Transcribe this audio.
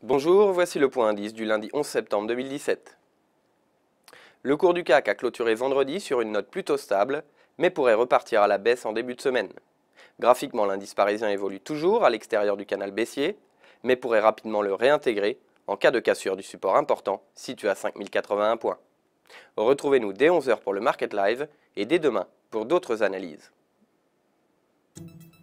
Bonjour, voici le point indice du lundi 11 septembre 2017. Le cours du CAC a clôturé vendredi sur une note plutôt stable, mais pourrait repartir à la baisse en début de semaine. Graphiquement, l'indice parisien évolue toujours à l'extérieur du canal baissier, mais pourrait rapidement le réintégrer en cas de cassure du support important situé à 5081 points. Retrouvez-nous dès 11 h pour le Market Live et dès demain pour d'autres analyses.